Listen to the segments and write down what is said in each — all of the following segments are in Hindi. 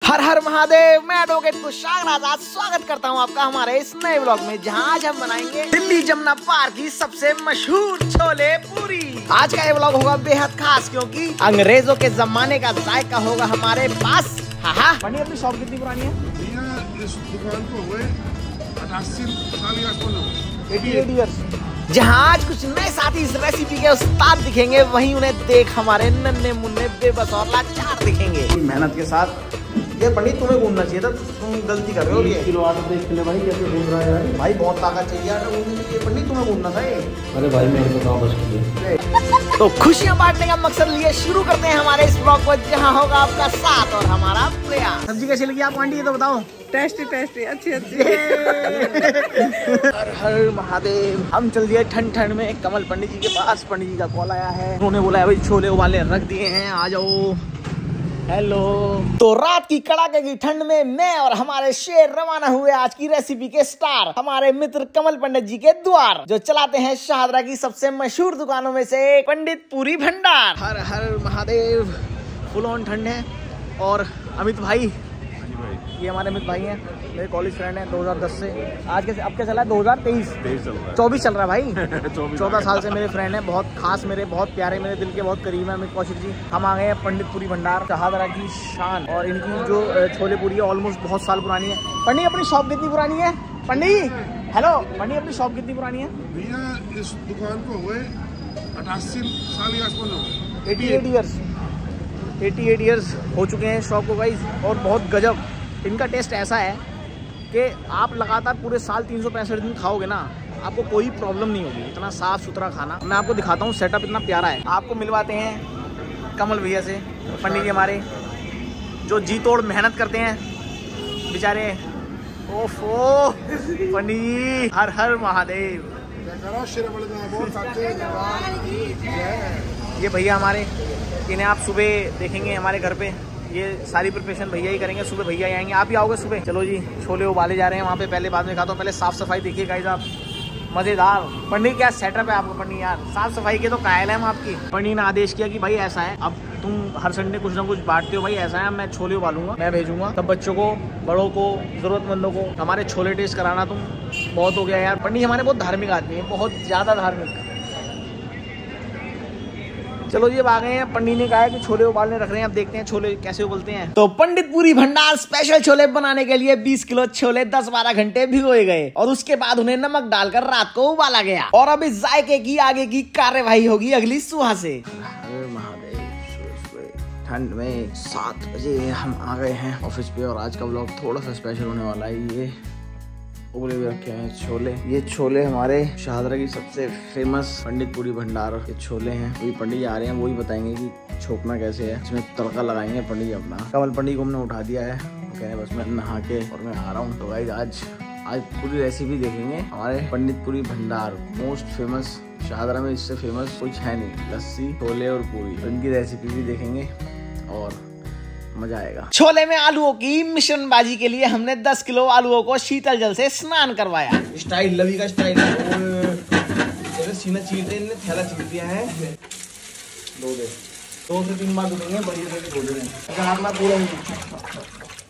हर हर महादेव। मैं एडवोकेट कुशाग्र आजाद स्वागत करता हूं आपका हमारे इस नए ब्लॉग में, जहां आज हम बनाएंगे दिल्ली जमुना पार्क की सबसे मशहूर छोले पूरी। आज का ये ब्लॉग होगा बेहद खास, क्योंकि अंग्रेजों के जमाने का जायका होगा हमारे पास। हाँ, बनी अपनी शॉप कितनी पुरानी है? इस दुकान को हुए 88 साल या 88 ईयर्स। जहाँ आज कुछ नए साथी इस रेसिपी के उस्ताद दिखेंगे, वहीं उन्हें देख हमारे नन्हे मुन्ने बेबस और लाचार दिखेंगे। मेहनत के साथ ये पंडित तुम्हें घूमना चाहिए था, तुम गलती कर रहे हो। ये किलो आटा देख ले भाई कैसे घूम रहा है यार। भाई बहुत ताकत चाहिए आटा घूमने के लिए, पंडित तुम्हें घूमना था ये। अरे भाई मेरे को काम बस। तो खुशियां बांटने का मकसद लिए शुरू करते हैं हमारे इस ब्लॉग को, जहाँ होगा आपका साथ और हमारा प्रयास। सब्जी कैसी लगी आपको आंटी, ये तो बताओ। टेस्टी टेस्टी, अच्छी अच्छी। हर हर महादेव। हम चल दिए ठंड ठंड में कमल पंडित जी के पास। पंडित जी का कॉल आया है, उन्होंने बोला है भाई छोले उबाले रख दिए हैं, आ जाओ। हेलो। तो रात की कड़ाके की ठंड में मैं और हमारे शेर रवाना हुए आज की रेसिपी के स्टार, हमारे मित्र कमल पंडित जी के द्वार, जो चलाते हैं शाहदरा की सबसे मशहूर दुकानों में से एक, पंडित पूरी भंडार। हर हर महादेव। फुल ऑन ठंड है। और अमित भाई, ये हमारे अमित भाई हैं, मेरे कॉलेज फ्रेंड हैं 2010 से। आज कैसे अब क्या चला है? 2023 24 चल रहा है भाई। 14 साल से मेरे फ्रेंड हैं, बहुत खास, मेरे बहुत प्यारे, मेरे दिल के बहुत करीब है अमित कौशिक जी। हम आ गए हैं पंडित पूरी भंडार, शाहदरा की शान। और इनकी जो छोले पूरी है ऑलमोस्ट बहुत साल पुरानी है। पंडित अपनी शॉप कितनी पुरानी है? पंडित हेलो, पंडित अपनी शॉप कितनी पुरानी है? भैया इस दुकान को हुए 88 साल या 88 ईयर्स। 88 ईयर्स हो चुके हैं शॉप को गाइस। और बहुत गजब इनका टेस्ट ऐसा है कि आप लगातार पूरे साल 365 दिन खाओगे ना, आपको कोई प्रॉब्लम नहीं होगी। इतना साफ सुथरा खाना। मैं आपको दिखाता हूँ, सेटअप इतना प्यारा है। आपको मिलवाते हैं कमल भैया से, पंडित जी हमारे, जो जी तोड़ मेहनत करते हैं बेचारे। ओफो पंडित, हर हर महादेव। ये भैया हमारे, इन्हें आप सुबह देखेंगे हमारे घर पे। ये सारी प्रिपरेशन भैया ही करेंगे, सुबह भैया ही आएंगे। आप ही आओगे सुबह? चलो जी, छोले उबाले जा रहे हैं वहाँ पे, पहले बाद में खाता हूँ। पहले साफ सफाई देखिए गाइस आप, मजेदार। पंडित क्या सेटअप है आपका पंडित यार, साफ सफाई के तो कायल है हम आपकी। पंडित ने आदेश किया कि भाई ऐसा है, अब तुम हर संडे कुछ ना कुछ बांटते हो, भाई ऐसा है मैं छोले उबालूंगा, मैं भेजूंगा सब बच्चों को, बड़ों को, जरूरतमंदों को। हमारे छोले टेस्ट कराना तुम, बहुत हो गया यार। पंडित हमारे बहुत धार्मिक आदमी है, बहुत ज्यादा धार्मिक। चलो जी, अब आ गए हैं। पंडित ने कहा है कि छोले उबालने रख रहे हैं, अब देखते हैं छोले कैसे उबलते हैं। तो पंडित पूरी भंडार स्पेशल छोले बनाने के लिए 20 किलो छोले 10-12 घंटे भिगोए गए, और उसके बाद उन्हें नमक डालकर रात को उबाला गया। और अब इस जायके की आगे की कार्यवाही होगी अगली सुबह से। ठंड में 7 बजे हम आ गए हैं ऑफिस पे, और आज का ब्लॉग थोड़ा सा स्पेशल होने वाला है। ये उबले हुए रखे हैं छोले। ये छोले हमारे शाहदरा की सबसे फेमस पंडित पूरी भंडार के छोले हैं। वही पंडित आ रहे हैं, वही बताएंगे कि छोकना कैसे है, इसमें तड़का लगाएंगे पंडित अपना। कमल पंडित को हमने उठा दिया है, कह रहे बस मैं नहा के और मैं आ रहा हूँ। तो गाइस आज पूरी रेसिपी देखेंगे हमारे पंडित पूरी भंडार, मोस्ट फेमस शाहदरा में, इससे फेमस कुछ है नहीं। लस्सी, छोले और पूरी, तो इनकी रेसिपी भी देखेंगे और मजा आएगा। छोले में आलूओं की मिश्रणबाजी के लिए हमने 10 किलो आलूओं को शीतल जल से स्नान करवाया। स्टाइल लवी का स्टाइल है। सीना चीरते, इन्हें थैला चीर दिया है। 2 से 3 बार धोएंगे, बढ़िया से धो देंगे पूरा।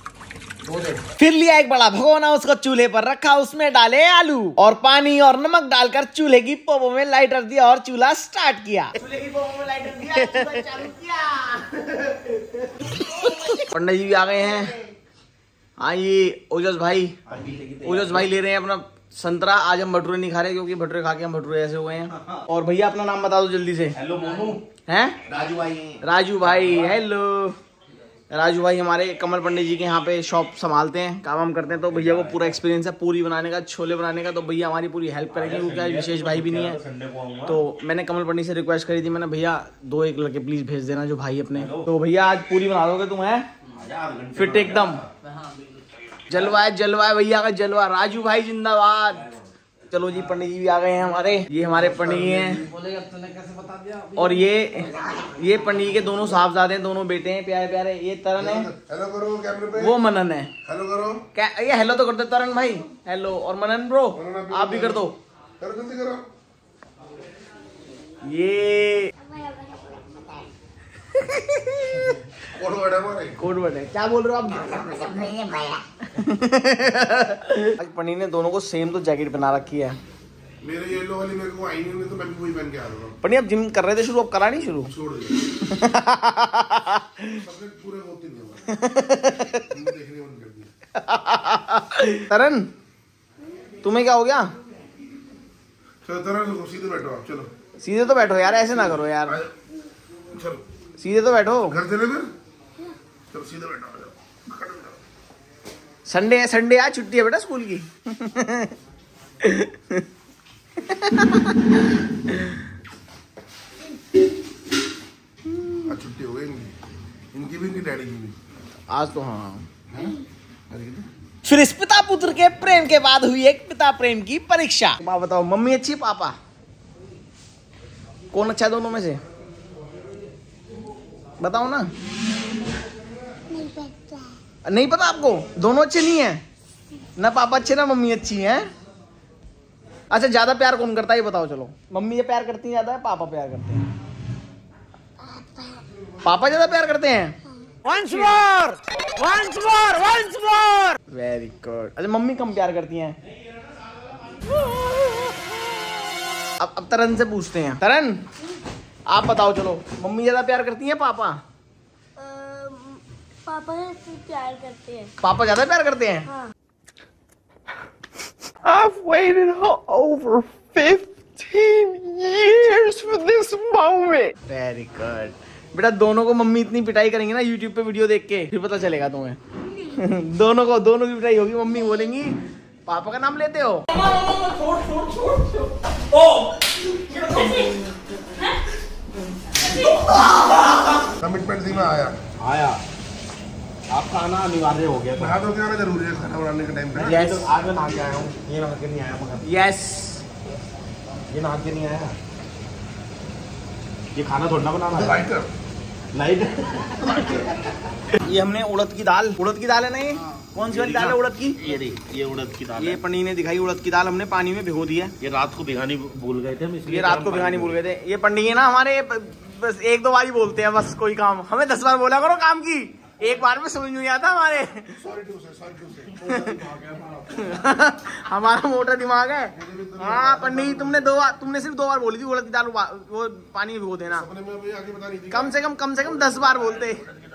फिर लिया एक बड़ा भगोना, उसको चूल्हे पर रखा, उसमें डाले आलू और पानी और नमक डालकर चूल्हे की पोपो में लाइटर दिया और चूल्हा स्टार्ट किया। चूल्हे की पोपो में लाइटर दिया, चूल्हा चालू किया। पंडित जी भी आ गए हैं। हाँ, ये ओजस भाई ले रहे हैं अपना संतरा। आज हम भटूरे नहीं खा रहे, क्योंकि भटूरे खा के हम भटूरे ऐसे हुए हैं। और भैया अपना नाम बता दो जल्दी से। हेलो मोनू। हैं? राजू भाई। हेलो राजू भाई हमारे कमल पंडित जी के यहाँ पे शॉप संभालते हैं, काम करते हैं। तो भैया को पूरा एक्सपीरियंस है पूरी बनाने का, छोले बनाने का। तो भैया हमारी पूरी हेल्प करेंगे, क्योंकि आज विशेष भाई भी नहीं है। तो मैंने कमल पंडित से रिक्वेस्ट करी थी, मैंने भैया 2-1 लड़के प्लीज भेज देना जो भाई अपने। तो भैया आज पूरी बना दोगे तुम? है फिट एकदम, जलवा है, जलवा है भैया का, जलवा। राजू भाई जिंदाबाद। चलो जी, पंडित जी भी आ गए हैं हमारे। ये हमारे पंडित हैं, और ये पंडित जी के दोनों साहबजादे हैं, दोनों बेटे हैं प्यारे प्यारे। ये तरन है, हेलो करो कैमरे पे। वो मनन है, हेलो करो। क्या ये हेलो तो करते तरन भाई, हेलो। और मनन ब्रो आप भी कर दो, करो जल्दी करो। ये कोड वर्ड है। क्या बोल रहे हो आप? आज पनी ने दोनों को सेम तो जैकेट पहना रखी है। मेरे येलो वाली मेरे को आई नहीं, तो मैं भी वही पहन के आ रहा हूँ। पनी अब जिम कर रहे थे शुरू, अब करा नहीं शुरू? छोड़ दिया। सबने पूरे होते नहीं हुआ। देखने बंद कर दिया। तरन तुम्हें क्या हो गया? चलो तरन सीधे बैठो आप, चलो सीधे तो बैठो यार, ऐसे ना करो यार, चलो सीधे तो बैठो। घर चले फिर, चलो सीधे बैठो। संडे है, संडे आज छुट्टी है बेटा स्कूल की। आज छुट्टी हो गई इनकी भी, इनकी डैडी की भी आज तो। हाँ फिर इस पिता पुत्र के प्रेम के बाद हुई एक पिता प्रेम की परीक्षा। आप बताओ, मम्मी अच्छी पापा कौन अच्छा है दोनों में से? बताओ ना। नहीं पता आपको? दोनों अच्छे नहीं है ना, पापा अच्छे ना मम्मी अच्छी है। अच्छा ज्यादा प्यार कौन करता है ये बताओ? चलो मम्मी ये प्यार करती है ज्यादा है, पापा प्यार करते हैं? पापा ज्यादा प्यार करते हैं। Once more! Once more! Once more! Very good. अच्छा मम्मी कम प्यार करती हैं। अब तरन से पूछते हैं। तरन आप बताओ, चलो मम्मी ज्यादा प्यार करती हैं पापा? पापा प्यार करते हैं। पापा ज्यादा प्यार करते हैं? हाँ। I've waited over 15 years for this moment. Very good. बेटा दोनों को मम्मी इतनी पिटाई करेंगे ना यूट्यूब पे वीडियो देख के, फिर पता चलेगा तुम्हें। दोनों की पिटाई होगी। मम्मी बोलेंगी पापा का नाम लेते हो। कमिटमेंट सी में आया आपका आना अनिवार्य हो गया। नहा धो के आना जरूरी है खाना बनाने के टाइम पे। Yes. तो आज मैं नहा के आया हूँ, ये नहा के नहीं आया मगर। यस ये नहा के नहीं आया, ये खाना थोड़ा बनाना है। लाइट ये हमने उड़द की दाल है ना, ये कौन सी वाली दाल है उड़द की? ये उड़द की दाल ये पनी ने दिखाई उड़द की दाल हमने पानी में भिगो दी है। ये रात को भिगानी भूल गए थे हम, इसलिए ये रात को भिगानी भूल गए थे। ये पंडित है ना हमारे, बस एक दो बार ही बोलते हैं बस कोई काम, हमें 10 बार बोला करो काम की, एक बार में समझ नहीं आता हमारे। हमारा मोटा दिमाग है। हाँ पंडित तुमने सिर्फ 2 बार बोली थी उड़द की दाल वो पानी में भिगो देना। कम से कम 10 बार बोलते।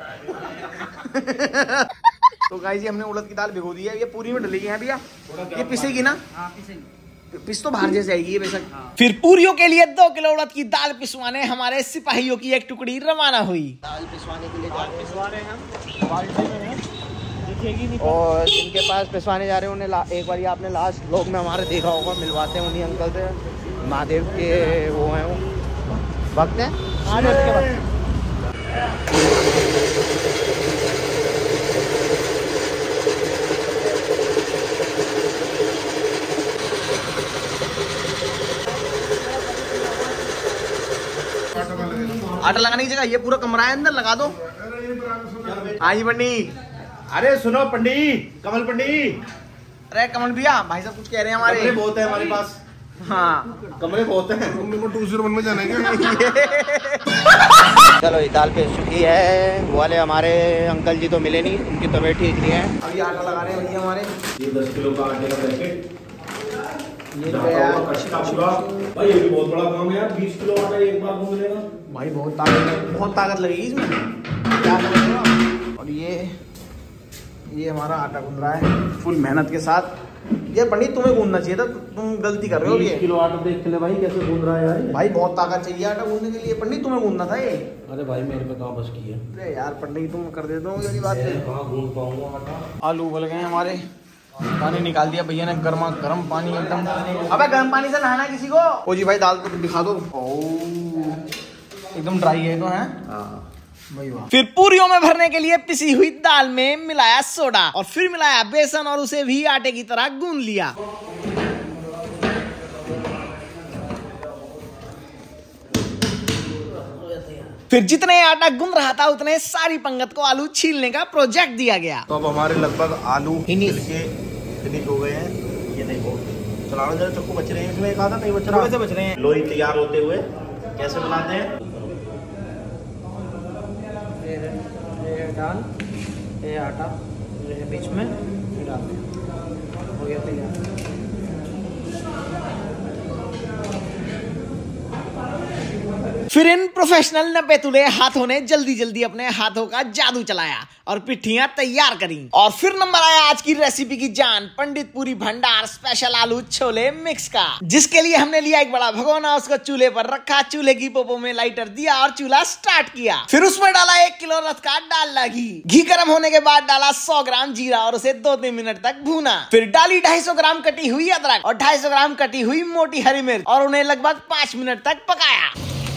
तो गाइस जी हमने उड़द की दाल भिगो दी है, ये पूरी में डलेगी है भैया, ये पिसेगी ना? पिस तो बाहर जैसे आएगी ये बेशक। फिर पूरियों के लिए 2 किलो उड़द की दाल पिसवाने हमारे सिपाहियों की एक टुकड़ी रवाना हुई। दाल पिसवाने के लिए और जिनके पास पिसवाने जा रहे हैं उन्हें एक बार आपने लास्ट व्लॉग में हमारे देखा होगा, मिलवाते हैं उन्हीं अंकल से। महादेव के वो हैं, वो भक्त हैं। आटा लगाने की जगह ये पूरा कमरा है, अंदर लगा दो। हाँ जी पंडित। अरे सुनो पंडित, कमल पंडित। अरे कमल भैया भाई साहब कुछ कह रहे हैं हमारे। कमरे बहुत है हमारे पास। हाँ कमरे बहुत हैं। तुम को 201 में जाना है चलो ये दाल पेश चुकी है। वो वाले हमारे अंकल जी तो मिले नहीं, उनकी तबीयत ठीक नहीं है। अभी आटा लगा रहे हैं भैया हमारे। ये 10 किलो का आटे का पैकेट, ये भाई ये भी बहुत बड़ा काम है यार। 20 किलो आटा एक बार में मिलेगा भाई, बहुत ताकत लगेगी इसमें। क्या बोल रहे हो आप? और ये हमारा आटा गूंद रहा है फुल मेहनत के साथ। ये पंडित तुम्हें गूंदना चाहिए था, तुम गलती कर रहे हो। 20 किलो आटा देख ले भाई कैसे गूंद रहा है यार। भाई बहुत ताकत चाहिए आटा गूंदने के लिए पंडित, तुम्हें गूंदना था ये। अरे भाई मेरे पे कहाँ बस की है। अरे यार पंडित तुम कर देते हो ये बात। कहाँ गूंद पाऊंगा आटा। आलू उबल गए हमारे, पानी निकाल दिया भैया ने, गर्मा गर्म पानी एकदम। अबे गर्म पानी से नहाना किसी को? ओ जी भाई दाल तो दिखा दो। एकदम ड्राई है तो है। फिर पूरियों में भरने के लिए पिसी हुई दाल में मिलाया सोडा और फिर मिलाया बेसन और उसे भी आटे की तरह गूंद लिया। फिर जितने आटा गूंद रहा था उतने सारी पंगत को आलू छीलने का प्रोजेक्ट दिया गया। तो अब हमारे लगभग आलू छिलके फिनिश हो गए हैं। ये देखो चलाना जरा, चक्कू बच रहे हैं इसमें, एक आधा नहीं बच रहा। कैसे बच रहे हैं? लोई तैयार होते हुए कैसे बनाते हैं ये दाल, ये आटा, ये है बीच में, ये डाल दें, हो गया तैयार। फिर इन प्रोफेशनल नपेतुले हाथों ने जल्दी जल्दी अपने हाथों का जादू चलाया और पिट्ठियां तैयार करी। और फिर नंबर आया आज की रेसिपी की जान, पंडित पूरी भंडार स्पेशल आलू छोले मिक्स का, जिसके लिए हमने लिया एक बड़ा भगोना, उसको चूल्हे पर रखा, चूल्हे की पोपो में लाइटर दिया और चूल्हा स्टार्ट किया। फिर उसमें डाला 1 किलो रस का डालडा घी गर्म होने के बाद डाला 100 ग्राम जीरा और उसे 2-3 मिनट तक भूना। फिर डाली 250 ग्राम कटी हुई अदरक और 250 ग्राम कटी हुई मोटी हरी मिर्च और उन्हें लगभग 5 मिनट तक पकाया।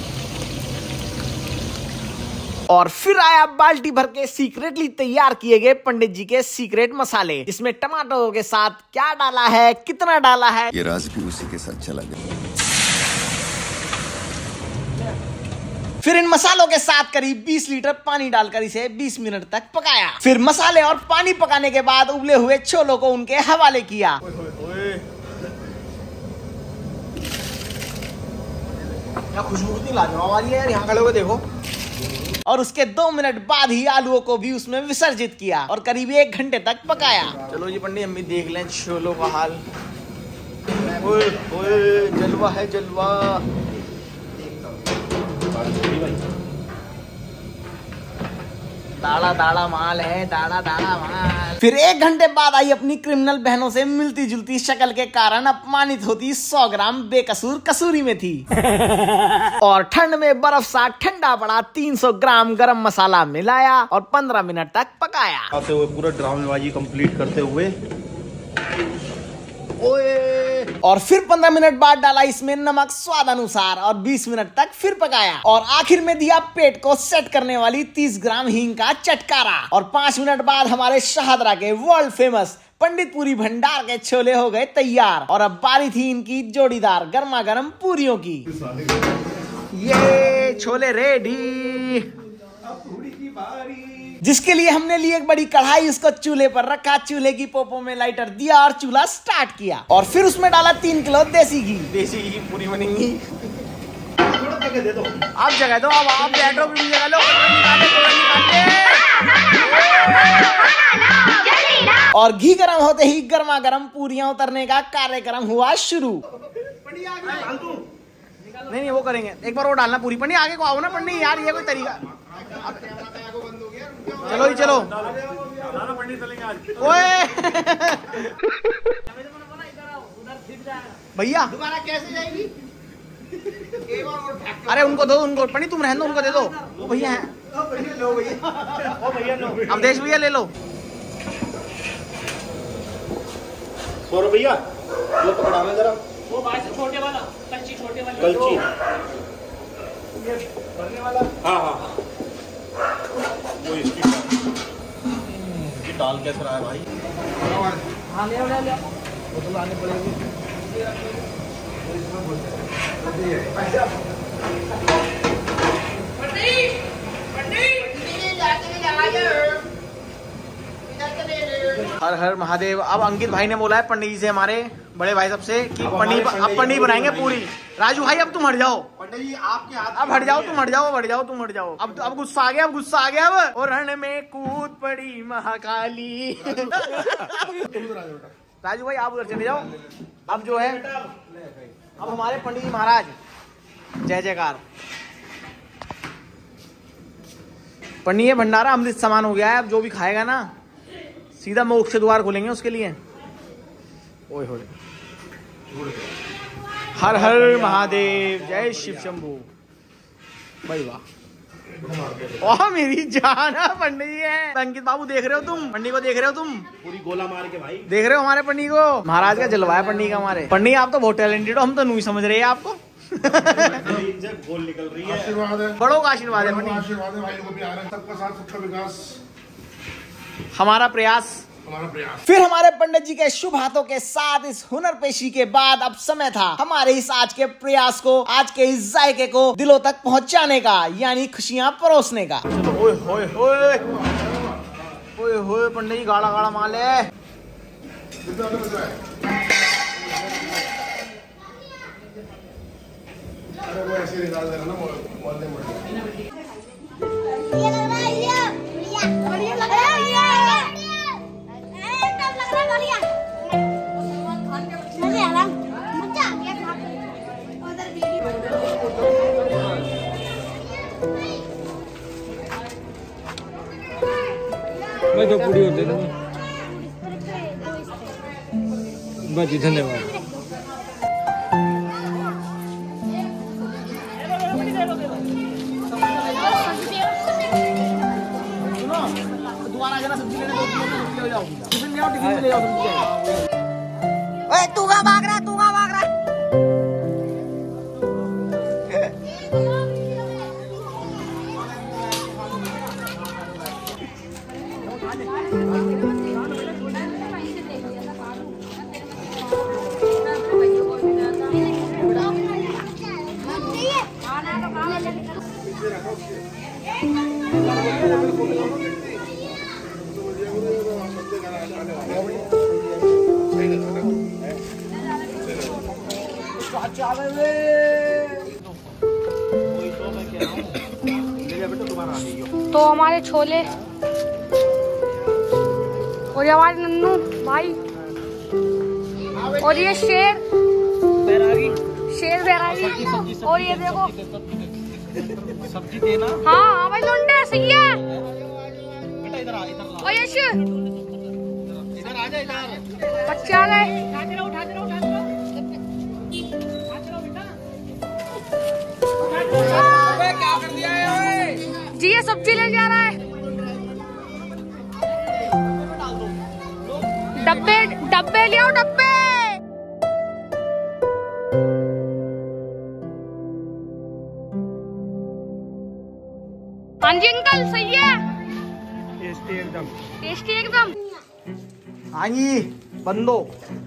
और फिर आया बाल्टी भर के सीक्रेटली तैयार किए गए पंडित जी के सीक्रेट मसाले, जिसमें टमाटरों के साथ क्या डाला है, कितना डाला है, ये राज भी उसी के साथ चला गया। फिर इन मसालों के साथ करीब 20 लीटर पानी डालकर इसे 20 मिनट तक पकाया। फिर मसाले और पानी पकाने के बाद उबले हुए छोलों को उनके हवाले किया। क्या खुशबू कितनी लाजवाब आ रही है यार, यहाँ खड़े हुए देखो। और उसके 2 मिनट बाद ही आलूओं को भी उसमें विसर्जित किया और करीब 1 घंटे तक पकाया। चलो जी पंडित, हम भी देख लें छोलों का हाल। ओए ओए, जलवा है जलवा। दाड़ा दाड़ा माल है, दाड़ा दाड़ा माल। फिर 1 घंटे बाद आई अपनी क्रिमिनल बहनों से मिलती जुलती शक्ल के कारण अपमानित होती 100 ग्राम बेकसूर कसूरी में थी। और ठंड में बर्फ सा ठंडा पड़ा 300 ग्राम गरम मसाला मिलाया और 15 मिनट तक पकाया। आते हुए पूरा ड्रामेबाजी कंप्लीट करते हुए और फिर 15 मिनट बाद डाला इसमें नमक स्वाद अनुसार और 20 मिनट तक फिर पकाया। और आखिर में दिया पेट को सेट करने वाली 30 ग्राम हींग का चटकारा। और 5 मिनट बाद हमारे शाहदरा के वर्ल्ड फेमस पंडित पूरी भंडार के छोले हो गए तैयार। और अब बारी थी इनकी जोड़ीदार गर्मा गर्म पूरियों की। ये छोले रेडी, जिसके लिए हमने ली एक बड़ी कढ़ाई, उसको चूल्हे पर रखा, चूल्हे की पोपो में लाइटर दिया और चूल्हा स्टार्ट किया। और फिर उसमें डाला 3 किलो देसी घी। देसी घी की पूरी बनेंगी। दे दो, आप जगह दो, अब आप बैठो भी जगह लो। और घी गर्म होते ही गर्मा गर्म पूरियां उतरने का कार्यक्रम हुआ शुरू। नहीं वो करेंगे, एक बार वो डालना पूरी। पंडित आगे को आओ ना पंडित यार, ये कोई तरीका। चलो ही चलो। ओए भैया दोबारा कैसे जाएगी? अरे उनको दो, उनको पंडित तुम रहने दो, उनको दे दो। वो भैया हैं, लो भैया, अब देश भैया ले लो। सौरभ भैया वो पकड़ा में जरा, वो बाहर से छोटे वाला, कच्ची छोटे वाला, कलची ये भरने वाला। हाँ वो इसकी दाल कैसे रहा है भाई? हाँ ले ले वो तो लाने पड़ेगी। हर हर महादेव। अब अंकित भाई ने बोला है पंडित जी से, हमारे बड़े भाई सबसे, कि पनीर बनाएंगे पूरी। राजू भाई अब तुम हट जाओ, पंडित जी आपके हाथ, अब हट जाओ, तुम हट जाओ, हट जाओ, तुम हट जाओ। अब गुस्सा आ गया, अब गुस्सा आ गया। अब और रण में कूद पड़ी महाकाली। राजू भाई आप उधर चले जाओ। अब जो है, अब हमारे पंडित जी महाराज, जय जयकार। पंडित भंडारा अमृत समान हो गया है। अब जो भी खाएगा ना, सीधा मोक्ष द्वार खोलेंगे उसके लिए। ओए होए, हर हर महादेव, जय शिव शंभू। भाई वाह, ओह मेरी जान है पंडित जी है। अंकित बाबू देख रहे हो तुम, पंडित को देख रहे हो तुम, पूरी गोला मार के भाई देख रहे हो हमारे पंडित को। महाराज का जलवा है पंडित का हमारे। पंडित आप तो बहुत टैलेंटेड हो, हम तो नहीं समझ रहे हैं आपको। गोल निकल रही है। आशीर्वाद है, बड़ों का आशीर्वाद है पंडित। आशीर्वाद है भाई को भी आ रहा है। सबका साथ सबका विकास, हमारा प्रयास, हमारा प्रयास। फिर हमारे पंडित जी के शुभ हाथों के साथ इस हुनर पेशी के बाद अब समय था हमारे इस आज के प्रयास को, आज के इस जायके को दिलों तक पहुंचाने का, यानी खुशियां परोसने का। ओए होए होए, ओए होए पंडित जी, गाढ़ा गाढ़ा माल है। अरे वो ऐसे निकाल देना ना, ये लग रहा है ये बढ़िया लग रहा है ये एकदम लग रहा है बढ़िया मजा आ रहा मजा आ गया उधर वीडियो मैं तो पूरी होते ना बस धन्यवाद। दोबारा जाना सब्जी लेने ले जाओ टिफिन ले आओ टिफिन ले जाओ सब्जी। ओए तू कहाँ भाग रहा, तू कहाँ भाग रहा? तो हमारे छोले और ये हमारे नन्नू भाई और ये शेर बैरागी और ये देखो सब्जी देना। हाँ भाई लुंडे सही है। और यश इधर आ जा, इधर बच्चे आ गए। जी ये सब्जी ले जा रहा है। डब्बे डब्बे ले आओ डब्बे। हाँ जी अंकल सही है। टेस्टी एकदम। हाँ जी बंदो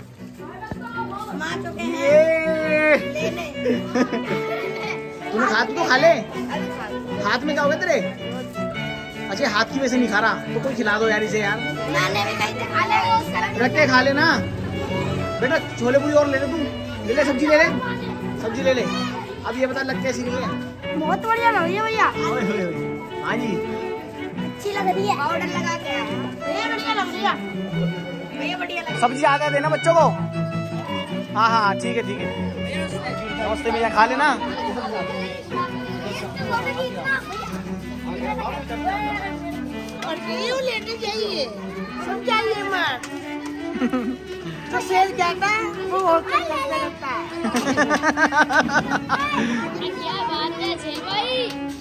तूने हाथ तो खा ले। हाथ में क्या हो गया तेरे? अच्छा हाथ की वजह से नहीं खा रहा तो कोई खिला दो यार इसे यार। रख के खा लेना बेटा। छोले पूरी और ले ले, तू ले ले सब्जी ले ले, सब्जी ले ले। अब ये बता लग कैसी है? बहुत बढ़िया लग रही है भैया। हाँ जी अच्छी लग रही है। पाउडर लगा के भैया बढ़िया लग रही है भैया, बढ़िया लग। सब्जी आधा देना बच्चों को। हाँ हाँ ठीक है ठीक है। नमस्ते भैया खा लेना। और क्यों लेने चाहिए समझाइए मत। तो शेर जाता है वो होकर करता रहता है। क्या बात है शेर भाई।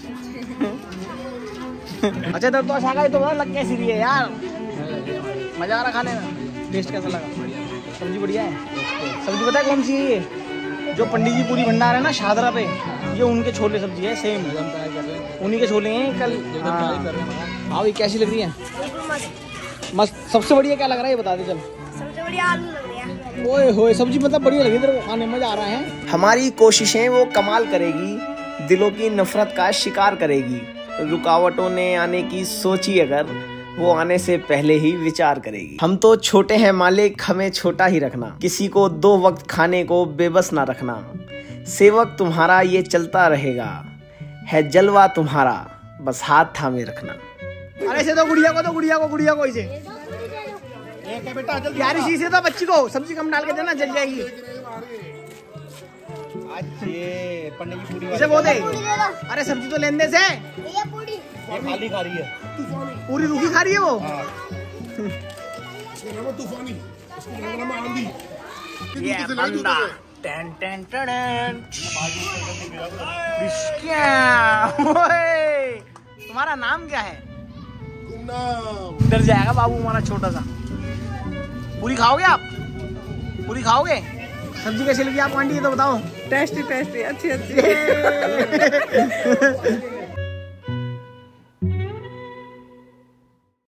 अच्छा तो अच्छा खाई तो लग कैसी रही है यार? मजा आ रहा खाने में? टेस्ट कैसा लगा? सब्जी बढ़िया है। सब्जी पता है कौन सी है? ये जो पंडित जी पूरी भंडार है ना शाहदरा पे, ये उनके छोले सब्जी है सेम, उन्हीं के छोले हैं कल। हाँ ये कैसी लग रही है? मस्त। सबसे बढ़िया क्या लग रहा है ये बता दे चल। सबसे बढ़िया आलू लग रहा है। ओए होए सब्जी मतलब बढ़िया लगी तेरे को खाने में? मजा आ रहा है। हमारी कोशिशें वो कमाल करेगी, दिलों की नफरत का शिकार करेगी। रुकावटों ने आने की सोची अगर, वो आने से पहले ही विचार करेगी। हम तो छोटे हैं मालिक, हमें छोटा ही रखना। किसी को 2 वक्त खाने को बेबस ना रखना। सेवक तुम्हारा ये चलता रहेगा, है जलवा तुम्हारा बस हाथ थामे रखना। अरे से तो गुड़िया को इसे बेटा जल्दी यार, इसी से तो बच्ची को सब्जी कम डाल के देना, जल जाएगी। पंडित जी पूरी इसे वो दे। अरे सब्जी तो लेने से खाली खा रही है, पूरी रूखी खा रही है वो। तूफानी आंधी। ये बंदा टन टन टन। तुम्हारा नाम क्या है? डर जाएगा बाबू हमारा छोटा सा। पूरी खाओगे आप? पूरी खाओगे? सब्जी कैसी लगी आपको आंटी ये तो बताओ। टेस्टी अच्छी